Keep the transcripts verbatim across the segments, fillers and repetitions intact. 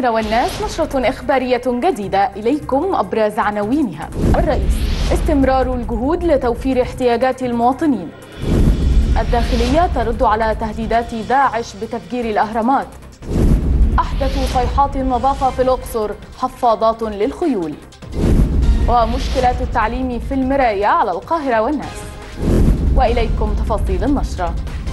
القاهرة والناس نشرة إخبارية جديدة، إليكم أبرز عناوينها. الرئيس: استمرار الجهود لتوفير احتياجات المواطنين. الداخلية ترد على تهديدات داعش بتفجير الأهرامات. أحدث صيحات النظافة في الأقصر، حفاضات للخيول. ومشكلات التعليم في المراية على القاهرة والناس. وإليكم تفاصيل النشرة.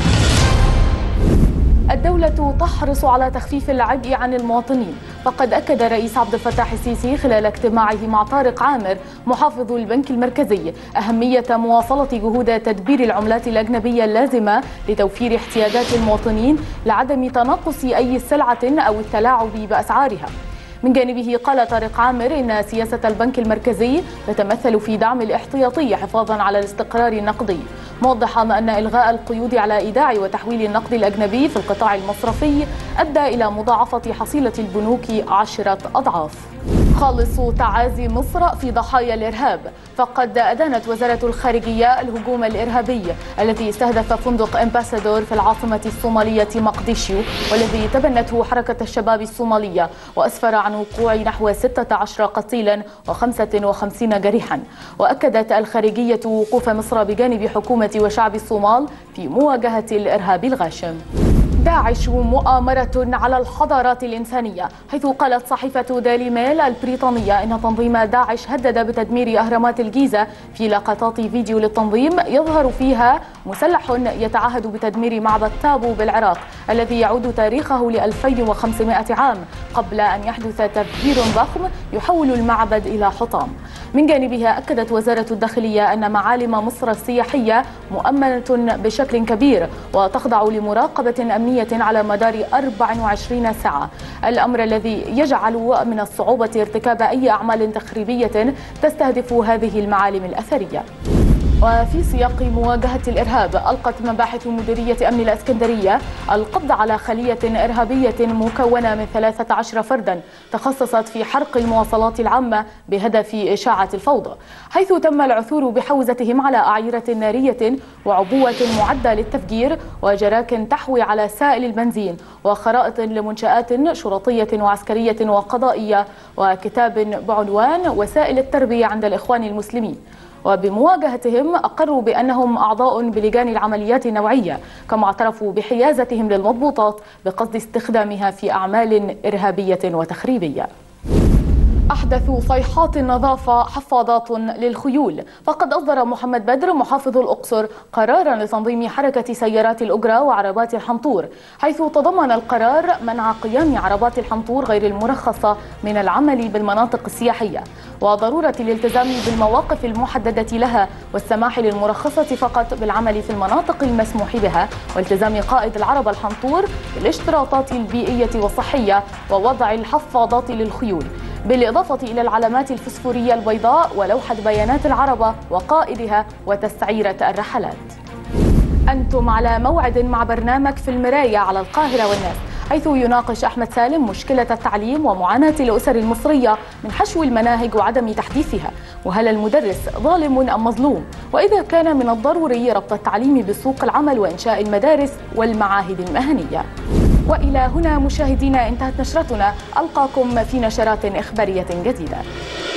الدولة تحرص على تخفيف العبء عن المواطنين، فقد أكد الرئيس عبد الفتاح السيسي خلال اجتماعه مع طارق عامر محافظ البنك المركزي أهمية مواصلة جهود تدبير العملات الأجنبية اللازمة لتوفير احتياجات المواطنين لعدم تناقص أي سلعة أو التلاعب بأسعارها. من جانبه قال طارق عامر إن سياسة البنك المركزي تتمثل في دعم الاحتياطي حفاظا على الاستقرار النقدي، موضحا أن إلغاء القيود على إيداع وتحويل النقد الأجنبي في القطاع المصرفي أدى إلى مضاعفة حصيلة البنوك عشرة أضعاف. خالص تعازي مصر في ضحايا الإرهاب، فقد أدانت وزارة الخارجية الهجوم الإرهابي الذي استهدف فندق امباسادور في العاصمة الصومالية مقديشيو، والذي تبنته حركة الشباب الصومالية، وأسفر عن وقوع نحو ستة عشر قتيلا وخمسة وخمسين جريحا. وأكدت الخارجية وقوف مصر بجانب حكومة وشعب الصومال في مواجهة الإرهاب الغاشم. داعش مؤامرة على الحضارات الإنسانية، حيث قالت صحيفة ديلي ميل البريطانية إن تنظيم داعش هدد بتدمير أهرامات الجيزة في لقطات فيديو للتنظيم يظهر فيها مسلح يتعهد بتدمير معبد تابو بالعراق الذي يعود تاريخه ل ألفين وخمسمائة عام، قبل أن يحدث تفجير ضخم يحول المعبد إلى حطام. من جانبها أكدت وزارة الداخلية أن معالم مصر السياحية مؤمنة بشكل كبير وتخضع لمراقبة أمنية على مدار أربع وعشرين ساعة، الأمر الذي يجعل من الصعوبة ارتكاب أي أعمال تخريبية تستهدف هذه المعالم الأثرية. وفي سياق مواجهة الإرهاب، ألقت مباحث مديرية أمن الإسكندرية القبض على خلية إرهابية مكونة من ثلاثة عشر فردا تخصصت في حرق المواصلات العامة بهدف إشاعة الفوضى، حيث تم العثور بحوزتهم على أعيرة نارية وعبوة معدة للتفجير وجراك تحوي على سائل البنزين وخرائط لمنشآت شرطية وعسكرية وقضائية وكتاب بعنوان وسائل التربية عند الإخوان المسلمين. وبمواجهتهم أقروا بأنهم أعضاء بلجان العمليات النوعية، كما اعترفوا بحيازتهم للمضبوطات بقصد استخدامها في أعمال إرهابية وتخريبية. أحدث صيحات النظافة، حفاضات للخيول، فقد أصدر محمد بدر محافظ الأقصر قرارا لتنظيم حركة سيارات الأجرة وعربات الحنطور، حيث تضمن القرار منع قيام عربات الحنطور غير المرخصة من العمل بالمناطق السياحية، وضرورة الالتزام بالمواقف المحددة لها، والسماح للمرخصة فقط بالعمل في المناطق المسموح بها، والتزام قائد العربة الحنطور بالاشتراطات البيئية والصحية، ووضع الحفاضات للخيول، بالإضافة إلى العلامات الفسفورية البيضاء ولوحة بيانات العربة وقائدها وتسعيرة الرحلات. أنتم على موعد مع برنامج في المراية على القاهرة والناس، حيث يناقش أحمد سالم مشكلة التعليم ومعاناة الأسر المصرية من حشو المناهج وعدم تحديثها، وهل المدرس ظالم أم مظلوم، وإذا كان من الضروري ربط التعليم بسوق العمل وإنشاء المدارس والمعاهد المهنية. وإلى هنا مشاهدينا انتهت نشرتنا، ألقاكم في نشرات إخبارية جديدة.